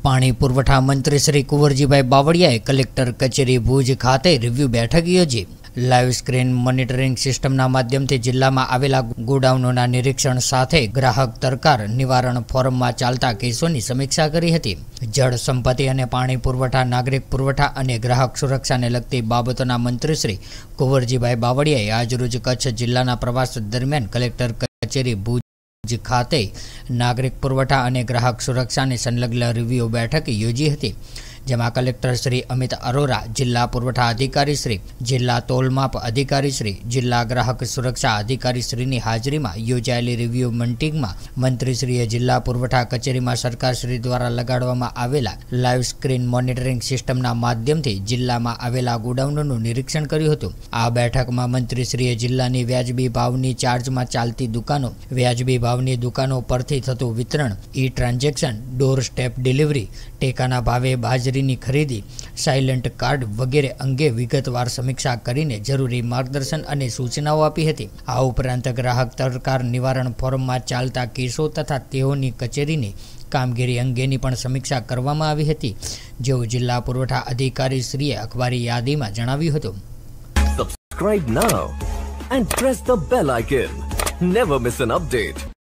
પાણી પુરવઠા મંત્રી શ્રી કુંવરજીભાઈ બાવળિયાએ કલેક્ટર કચેરી ભુજ ખાતે રિવ્યુ બેઠક યોજી લાઈવ સ્ક્રીન મોનિટરિંગ સિસ્ટમના માધ્યમથી જિલ્લામાં આવેલા ગોડાઉનોના નિરીક્ષણ સાથે ગ્રાહક તકરાર નિવારણ ફોરમમાં ચાલતા કેસોની સમીક્ષા કરી હતી। જળ સંપત્તિ અને પાણી પુરવઠા, નાગરિક પુરવઠા અને ગ્રાહક સુરક્ષાને લગતી બાબતોના મંત્રી શ્રી કુંવરજીભાઈ બાવળિયાએ આજરોજ કચ્છ જિલ્લાના પ્રવાસ દરમિયાન કલેક્ટર કચેરી ભુજ ખાતે નાગરિક પુરવઠા અને ગ્રાહક સુરક્ષાની સંલગ્ન રિવ્યુ બેઠક યોજી હતી, જેમાં કલેક્ટર શ્રી અમિત અરોરા, જિલ્લા પુરવઠા અધિકારી શ્રી, જિલ્લા તોલમાપ અધિકારી શ્રી, જિલ્લા ગ્રાહક સુરક્ષા અધિકારી શ્રીની હાજરીમાં યોજાયેલી રિવ્યુ મીટિંગમાં મંત્રીશ્રીએ જિલ્લા પુરવઠા કચેરીમાં સરકાર શ્રી દ્વારા લગાડવામાં આવેલા લાઈવ સ્ક્રીન મોનિટરિંગ સિસ્ટમના માધ્યમથી જિલ્લામાં આવેલા ગોડાઉનોનું નિરીક્ષણ કર્યું હતું। આ બેઠકમાં મંત્રીશ્રીએ જિલ્લાની વ્યાજબી ભાવની ચાર્જમાં ચાલતી દુકાનો, વ્યાજબી ભાવની દુકાનો પરથી થતું વિતરણ, e transaction, door step delivery, ટેકાના ભાવે બાજરીની ખરીદી, સાયલેન્ટ કાર્ડ વગેરે અંગે વિગતવાર સમીક્ષા કરીને જરૂરી માર્ગદર્શન અને સૂચનાઓ આપી હતી। આ ઉપરાંત ગ્રાહક તકરાર નિવારણ ફોરમમાં ચાલતા કેસો તથા તેઓની કચેરીની કામગીરી અંગેની પણ સમીક્ષા કરવામાં આવી હતી, જેવું જિલ્લા પુરવઠા અધિકારી શ્રીએ અખબારી યાદીમાં જણાવ્યું હતું। Subscribe now and press the bell icon. Never miss an update.